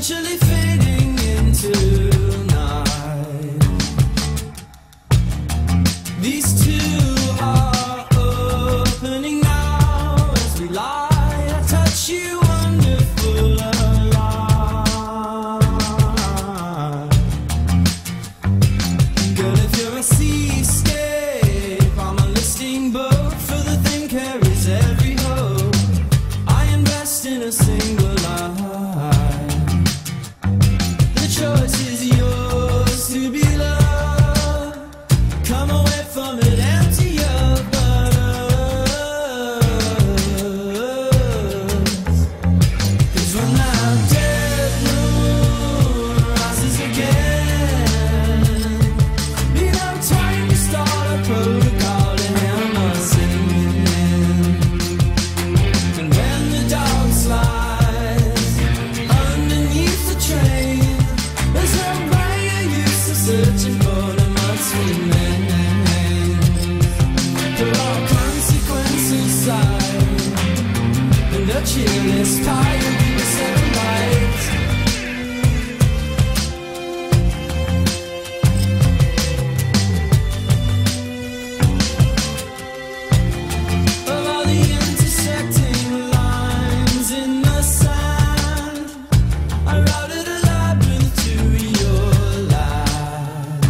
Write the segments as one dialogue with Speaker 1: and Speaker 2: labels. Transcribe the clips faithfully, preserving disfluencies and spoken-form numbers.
Speaker 1: eventually fading into night. These two are opening now as we lie. I touch you, wonderful alive. Girl, if you're a seascape, I'm a listing boat for the thing carries every hope. I invest in a single life. The choice is yours to be loved. Come away from it, empty your butterflies. 'Cause when that dead moon rises again, be no time to start a protocol to hem us in. And when the dog slides underneath the train, there's no brain use of searching for the mud-sweet remains. Put all consequences aside, and the cheerless pie will be the seven lights. Of all the intersecting lines in the sand, I routed a labyrinth to your life.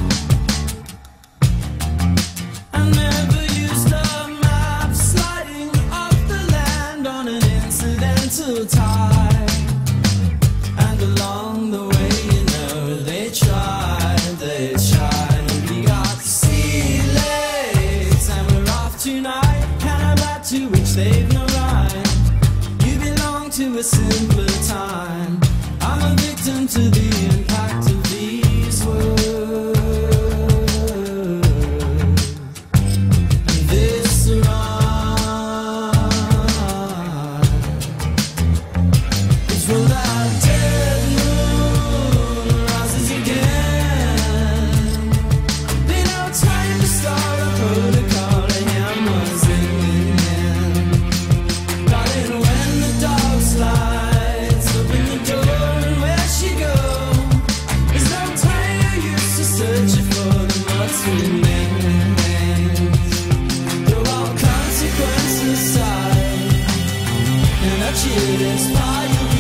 Speaker 1: I never used a map, sliding off the land on an incidental tide. And along the way, you know, they tried, they tried. And we got to see lakes, and we're off tonight. Can I back to which they've no right? You belong to a simpler time. I'm a victim to the impact of these words. And this rhyme is when that dead moon rises again. Be no time to start a protocol to hem us in. Darling, when the dog slides, open the door and where she go. There's no time or use to searching for the mud-sweet remains. Throw all consequences aside, and a cheerless pie.